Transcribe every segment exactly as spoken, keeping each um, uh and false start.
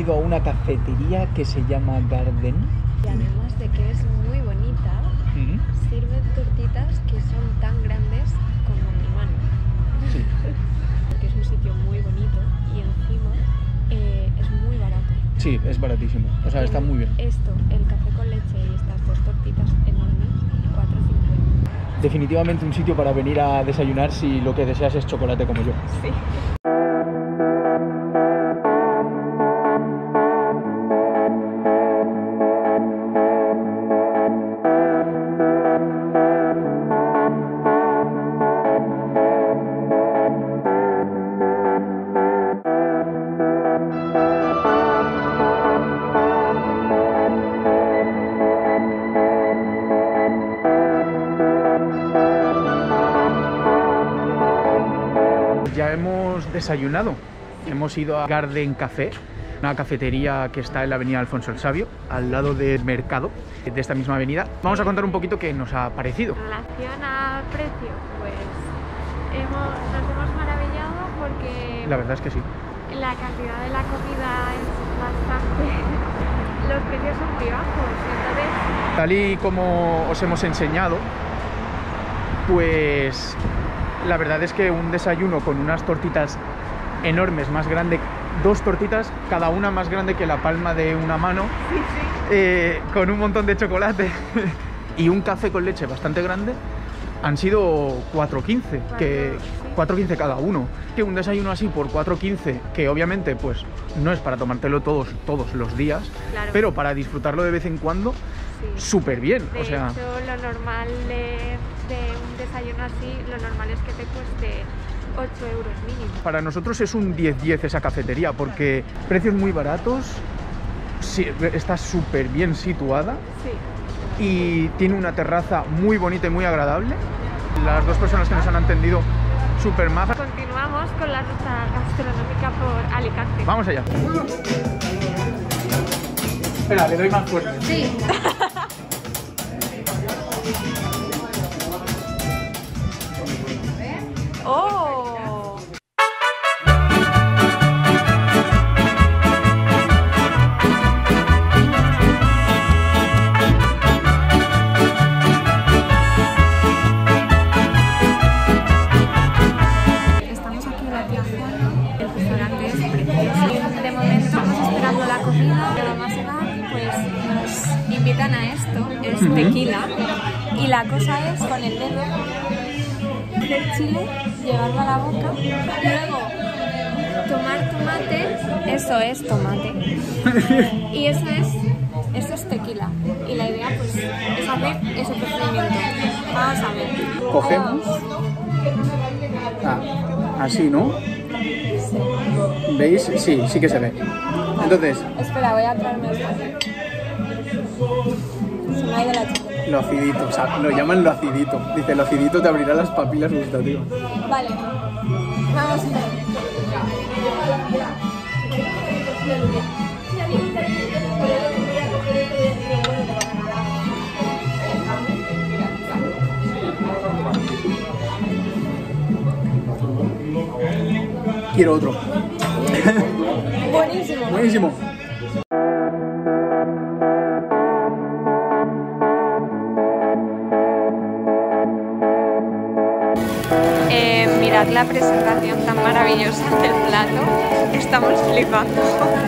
ido a una cafetería que se llama Garden. Y además de que es muy bonita, ¿Mm? sirven tortitas que son tan grandes como mi mano. Sí. Porque es un sitio muy bonito y encima eh, es muy barato. Sí, es baratísimo. O sea, está muy bien. Esto, el café con leche y estas dos tortitas enormes, cuatro cincuenta. Definitivamente un sitio para venir a desayunar si lo que deseas es chocolate como yo. Sí. Ya hemos desayunado, hemos ido a Garden Café, una cafetería que está en la avenida Alfonso el Sabio, al lado del mercado de esta misma avenida. Vamos a contar un poquito qué nos ha parecido. En relación al precio, pues hemos, nos hemos maravillado porque La verdad es que sí. la cantidad de la comida es bastante... Los precios son muy bajos, entonces... Tal y como os hemos enseñado, pues la verdad es que un desayuno con unas tortitas enormes, más grande, dos tortitas, cada una más grande que la palma de una mano, sí, sí. Eh, con un montón de chocolate y un café con leche bastante grande, han sido cuatro quince, que cuatro quince cada uno. Que un desayuno así por cuatro quince, que obviamente pues no es para tomártelo todos, todos los días, claro, pero para disfrutarlo de vez en cuando, sí, súper bien. De o sea, hecho, lo normal de, de un desayuno así, lo normal es que te cueste ocho euros mínimo. Para nosotros es un diez diez esa cafetería, porque precios muy baratos, sí, está súper bien situada, sí, y tiene una terraza muy bonita y muy agradable. Las dos personas que nos han atendido, súper majas. Continuamos con la ruta gastronómica por Alicante. Vamos allá. Espera, le doy más fuerte. Sí. ¡Oh! Estamos aquí en la tía Juana. El restaurante es precioso. De momento estamos esperando la comida. Pero más edad, pues nos invitan a esto. Es Uh-huh. tequila. Y la cosa es con el dedo del chile, llevarlo a la boca, luego tomar tomate, eso es tomate, y eso es, eso es tequila, y la idea pues es hacer ese procedimiento. Vamos a ver. Cogemos. Ah, así, ¿no? Sí. ¿Veis? Sí, sí que se ve. Entonces, Espera, voy a traerme esto. Se me ha ido la chica. lo acidito, o sea, lo llaman lo acidito. Dice, lo acidito te abrirá las papilas gustativas. Vale, vamos a ver. Quiero otro. Buenísimo. Buenísimo. Eh, mirad la presentación tan maravillosa del plato, estamos flipando.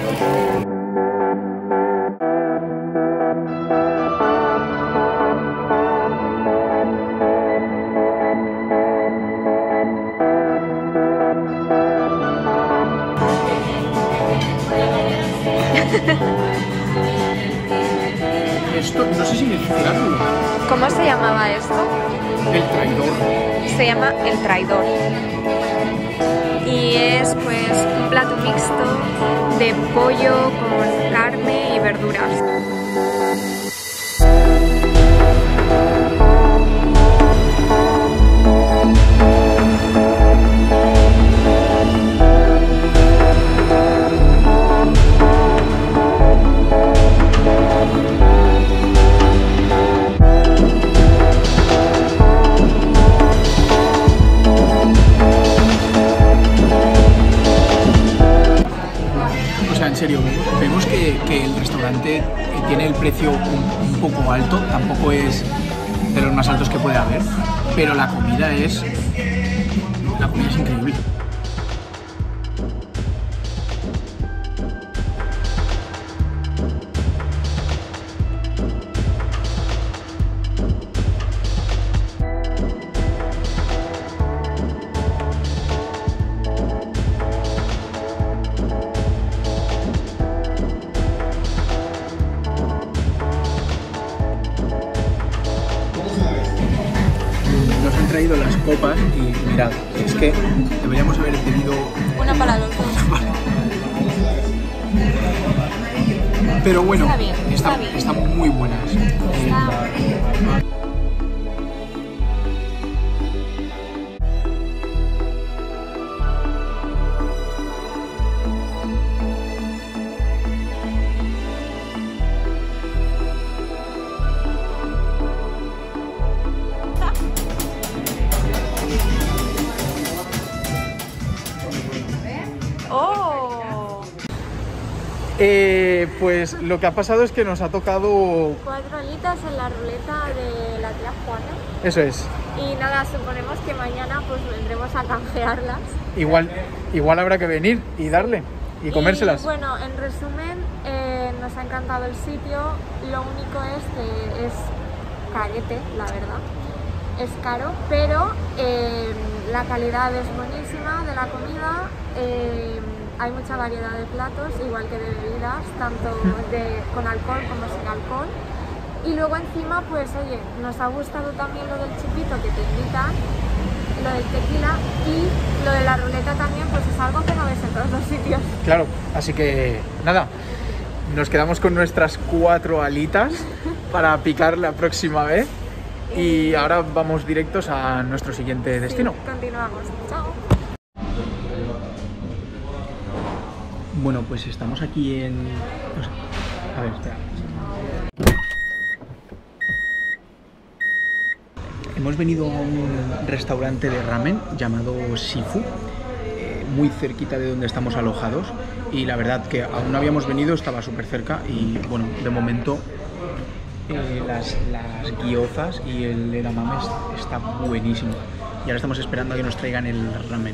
Esto, no sé si mencionarlo. ¿Cómo se llamaba esto? El traidor. Se llama El Traidor. Y es pues un plato mixto de pollo con carne y verduras. En serio, vemos que, que el restaurante tiene el precio un, un poco alto, tampoco es de los más altos que puede haber, pero la comida es, la comida es increíble. Traído las copas y mirad, es que deberíamos haber tenido una para los dos. Pero bueno, está bien, está, está bien. Están muy buenas. Está... Eh, ¡Oh! Eh, pues lo que ha pasado es que nos ha tocado... Cuatro alitas en la ruleta de la tía Juana. Eso es. Y nada, suponemos que mañana pues vendremos a canjearlas. Igual, igual habrá que venir y darle y comérselas. Y, bueno, en resumen, eh, nos ha encantado el sitio. Lo único es que es carete, la verdad. Es caro, pero eh, la calidad es buenísima de la comida. Eh, hay mucha variedad de platos, igual que de bebidas, tanto de, con alcohol como sin alcohol. Y luego encima, pues oye, nos ha gustado también lo del chupito que te invitan, lo del tequila, y lo de la ruleta también, pues es algo que no ves en todos los sitios. Claro, así que nada, nos quedamos con nuestras cuatro alitas para picar la próxima vez. Y ahora vamos directos a nuestro siguiente destino. Sí, continuamos. Chao. Bueno, pues estamos aquí en... A ver, espera. Hemos venido a un restaurante de ramen llamado Shifu, eh, muy cerquita de donde estamos alojados. Y la verdad que aún no habíamos venido, estaba súper cerca y bueno, de momento... Eh, las, las gyozas y el edamame está buenísimo y ahora estamos esperando a que nos traigan el ramen.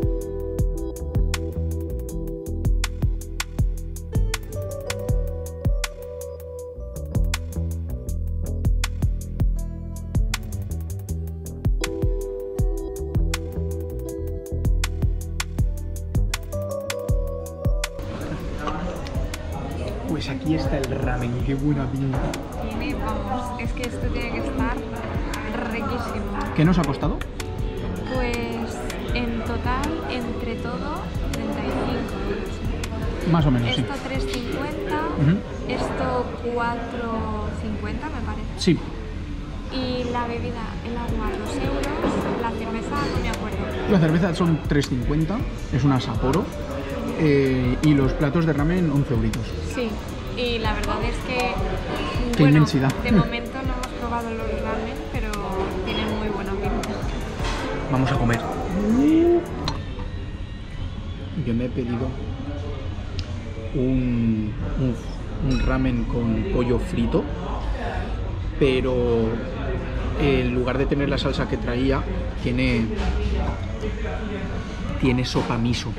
Pues aquí está el ramen, qué buena pinta. Vamos, es que esto tiene que estar riquísimo. ¿Qué nos ha costado? Pues en total, entre todo, treinta y cinco euros. Más o menos, esto sí. tres cincuenta, uh-huh. Esto cuatro cincuenta me parece. Sí. Y la bebida, el agua, dos euros, la cerveza, no me acuerdo. La cerveza son tres cincuenta, es una Sapporo, eh, y los platos de ramen once euritos. Sí. Y la verdad es que, qué bueno, inmensidad. De momento no hemos probado los ramen, pero tienen muy buena pinta. Vamos a comer. Yo me he pedido un, un, un ramen con pollo frito, pero en lugar de tener la salsa que traía, tiene, tiene sopa miso.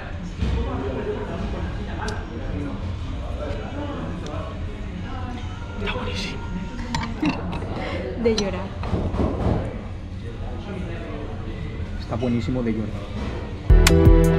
Está buenísimo. De llorar. Está buenísimo de llorar.